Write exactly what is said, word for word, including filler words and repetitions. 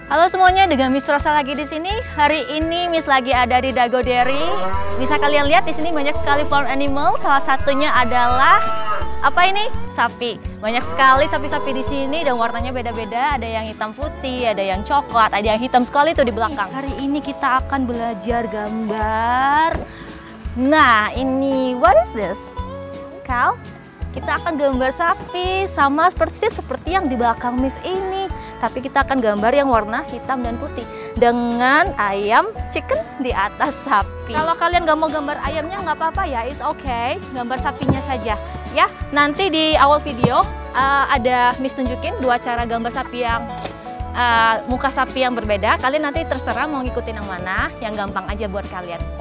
Halo semuanya, dengan Miss Rosa lagi di sini. Hari ini Miss lagi ada di Dago Dairy. Bisa kalian lihat di sini banyak sekali farm animal. Salah satunya adalah apa ini? Sapi. Banyak sekali sapi-sapi di sini dan warnanya beda-beda. Ada yang hitam putih, ada yang coklat, ada yang hitam sekali tuh di belakang. Hari ini kita akan belajar gambar. Nah, ini what is this? Cow? Kita akan gambar sapi sama persis seperti yang di belakang Miss ini. Tapi kita akan gambar yang warna hitam dan putih dengan ayam chicken di atas sapi. Kalau kalian nggak mau gambar ayamnya nggak apa-apa ya, it's okay. Gambar sapinya saja ya. Nanti di awal video uh, ada Miss tunjukin dua cara gambar sapi yang uh, muka sapi yang berbeda. Kalian nanti terserah mau ngikutin yang mana, yang gampang aja buat kalian.